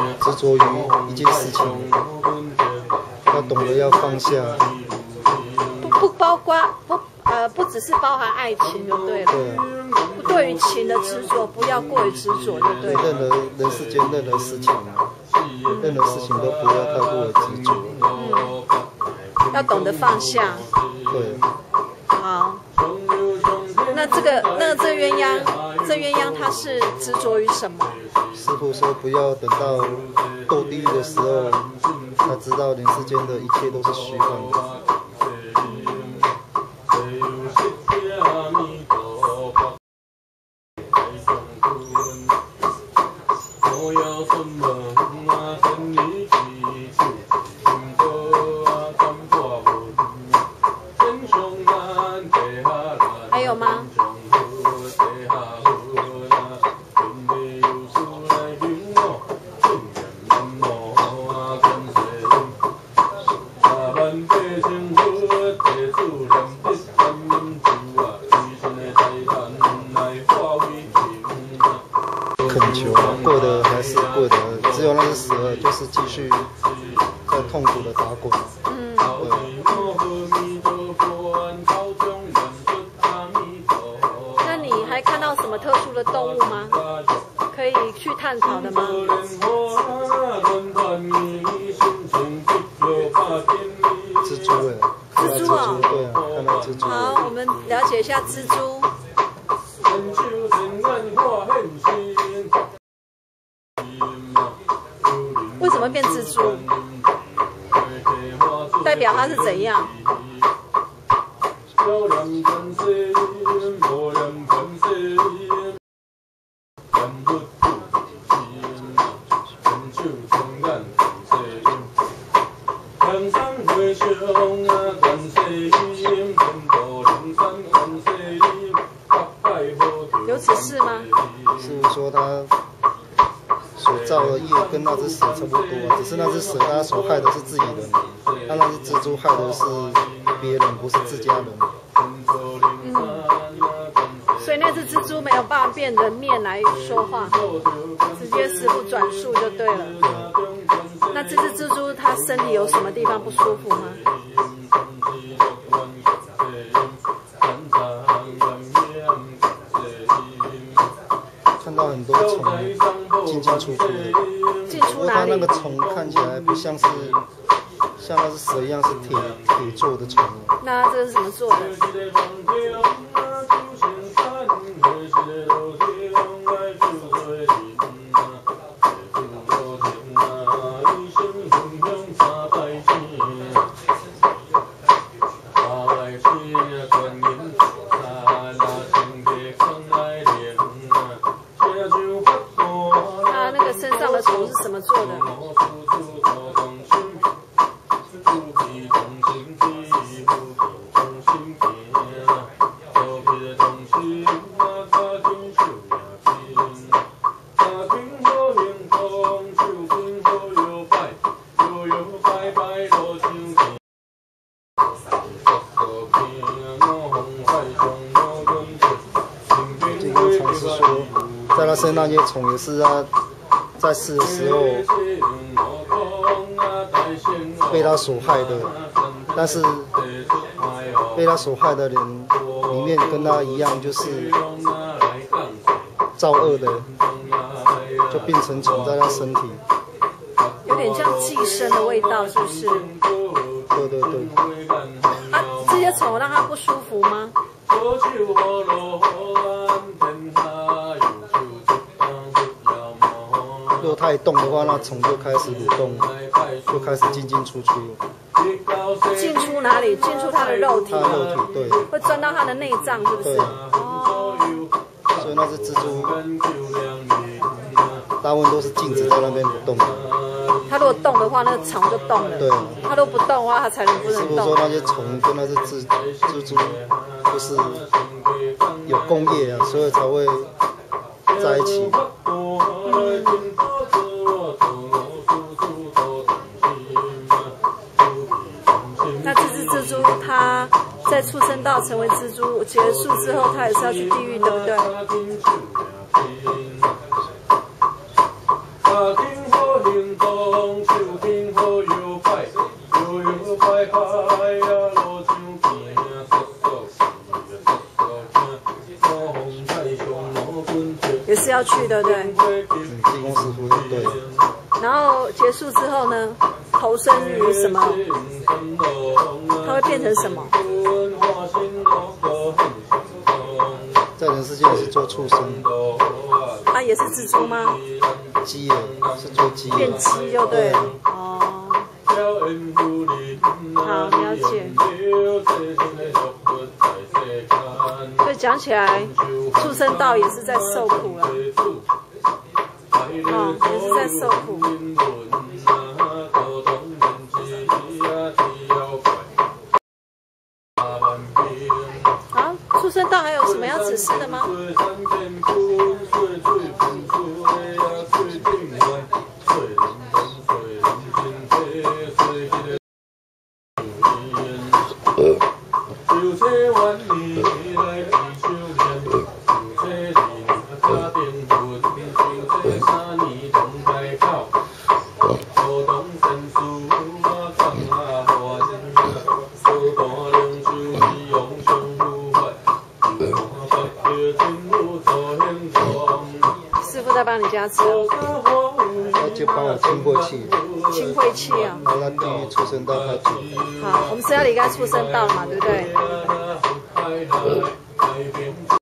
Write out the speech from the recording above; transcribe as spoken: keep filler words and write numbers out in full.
执着于一件事情，要懂得要放下。 不不包括不呃不只是包含爱情就对了。 对。 对于情的执着，不要过于执着就对了。 任何人世间任何事情，任何事情都不要太过于执着。 嗯。要懂得放下。 对。 好。那这个那这鸳鸯，这鸳鸯它是执着于什么？ 师父说，不要等到堕地狱的时候，才知道人世间的一切都是虚幻的。 还有吗？ 恳求啊，过的还是过的，只有那个死了，就是继续在痛苦的打滚。嗯， 那你还看到什么特殊的动物吗？可以去探讨的吗？ 蜘蛛哎， 蜘蛛啊， 对啊，看到蜘蛛。 好，我们了解一下蜘蛛。为什么变蜘蛛？代表它是怎样？有此事吗？ 师父说他所造的业跟那只蛇差不多啊，只是那只蛇他所害的是自己人，他那只蜘蛛害的是别人，不是自家人。 嗯，所以那只蜘蛛没有办法变人面来说话，直接师父转述就对了。那这只蜘蛛它身体有什么地方不舒服吗？ 看到很多虫进进出出的， 进出哪里？ 它那个虫看起来不像是像那只蛇一样是铁铁做的虫。 那这个是怎么做的？它那个身上的虫是怎么做的？ 在他身上那些虫也是他在世的时候被他所害的，但是被他所害的人里面跟他一样就是造恶的，就变成虫在他身体， 有点像寄生的味道，是不是？ 对对对。 啊，这些虫让他不舒服吗？如果它一动的话，那虫就开始蠕动，就开始进进出出。进出哪里？进出它的肉体。 它的肉体，对。 会钻到它的内脏，是不是？哦。 所以那只蜘蛛，大部分都是静止在那边不动的。 它如果动的话，那个虫就动了。 对。 它如果不动的话，它才能不能动。 师父说那些虫跟那只蜘蜘蛛，就是有共业啊，所以才会在一起。嗯。 那这只蜘蛛，它在畜生道成为蜘蛛结束之后，它也是要去地狱，对不对？ 去，对不对？ 嗯，济公师傅对。 然后结束之后呢，投身于什么？它会变成什么？ 在人世间是做畜生。 啊，也是蜘蛛吗？ 鸡耶，是做鸡。 变鸡就对了。哦。好，了解。所以讲起来，畜生道也是在受苦了。哦，也是在受苦。好，畜生道还有什么要指示的吗？师傅在帮你加持， 他就帮我清过气， 清晦气啊。 然后让地狱畜生道他走。 好，我们是要离开畜生道嘛，对不对？